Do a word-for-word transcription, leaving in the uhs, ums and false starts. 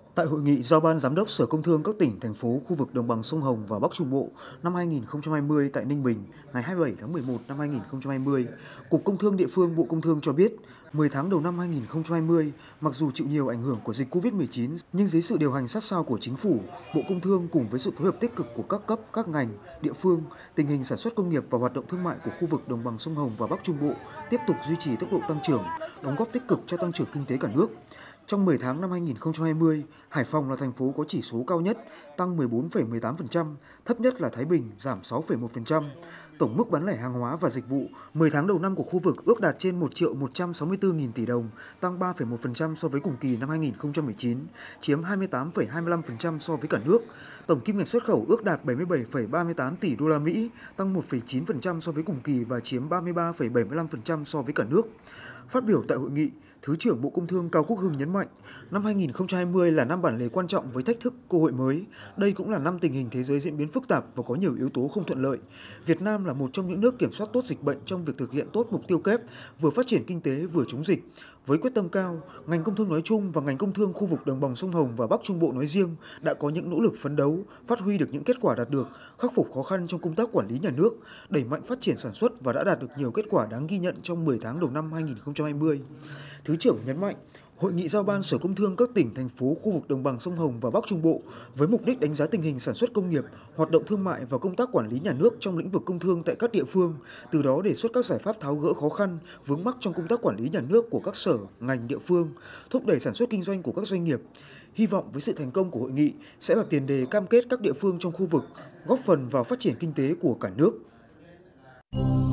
Tại hội nghị giao ban giám đốc Sở Công Thương các tỉnh, thành phố, khu vực đồng bằng sông Hồng và Bắc Trung Bộ năm hai nghìn không trăm hai mươi tại Ninh Bình ngày hai mươi bảy tháng mười một năm hai nghìn không trăm hai mươi, Cục Công Thương địa phương Bộ Công Thương cho biết, mười tháng đầu năm hai nghìn không trăm hai mươi, mặc dù chịu nhiều ảnh hưởng của dịch Covid mười chín, nhưng dưới sự điều hành sát sao của Chính phủ, Bộ Công Thương cùng với sự phối hợp tích cực của các cấp, các ngành, địa phương, tình hình sản xuất công nghiệp và hoạt động thương mại của khu vực đồng bằng sông Hồng và Bắc Trung Bộ tiếp tục duy trì tốc độ tăng trưởng, đóng góp tích cực cho tăng trưởng kinh tế cả nước. Trong mười tháng năm hai nghìn không trăm hai mươi, Hải Phòng là thành phố có chỉ số cao nhất, tăng mười bốn phẩy mười tám phần trăm, thấp nhất là Thái Bình, giảm sáu phẩy một phần trăm. Tổng mức bán lẻ hàng hóa và dịch vụ mười tháng đầu năm của khu vực ước đạt trên một triệu một trăm sáu mươi tư nghìn tỷ đồng, tăng ba phẩy một phần trăm so với cùng kỳ năm hai nghìn không trăm mười chín, chiếm hai mươi tám phẩy hai mươi lăm phần trăm so với cả nước. Tổng kim ngạch xuất khẩu ước đạt bảy mươi bảy phẩy ba mươi tám tỷ đô la Mỹ, tăng một phẩy chín phần trăm so với cùng kỳ và chiếm ba mươi ba phẩy bảy mươi lăm phần trăm so với cả nước. Phát biểu tại hội nghị, Thứ trưởng Bộ Công Thương Cao Quốc Hưng nhấn mạnh, năm hai nghìn không trăm hai mươi là năm bản lề quan trọng với thách thức, cơ hội mới. Đây cũng là năm tình hình thế giới diễn biến phức tạp và có nhiều yếu tố không thuận lợi. Việt Nam là một trong những nước kiểm soát tốt dịch bệnh trong việc thực hiện tốt mục tiêu kép, vừa phát triển kinh tế vừa chống dịch. Với quyết tâm cao, ngành công thương nói chung và ngành công thương khu vực đồng bằng sông Hồng và Bắc Trung Bộ nói riêng đã có những nỗ lực phấn đấu, phát huy được những kết quả đạt được, khắc phục khó khăn trong công tác quản lý nhà nước, đẩy mạnh phát triển sản xuất và đã đạt được nhiều kết quả đáng ghi nhận trong mười tháng đầu năm hai nghìn không trăm hai mươi. Thứ trưởng nhấn mạnh, Hội nghị giao ban Sở Công Thương các tỉnh, thành phố, khu vực đồng bằng sông Hồng và Bắc Trung Bộ với mục đích đánh giá tình hình sản xuất công nghiệp, hoạt động thương mại và công tác quản lý nhà nước trong lĩnh vực công thương tại các địa phương, từ đó đề xuất các giải pháp tháo gỡ khó khăn, vướng mắc trong công tác quản lý nhà nước của các sở, ngành địa phương, thúc đẩy sản xuất kinh doanh của các doanh nghiệp. Hy vọng với sự thành công của hội nghị sẽ là tiền đề cam kết các địa phương trong khu vực góp phần vào phát triển kinh tế của cả nước.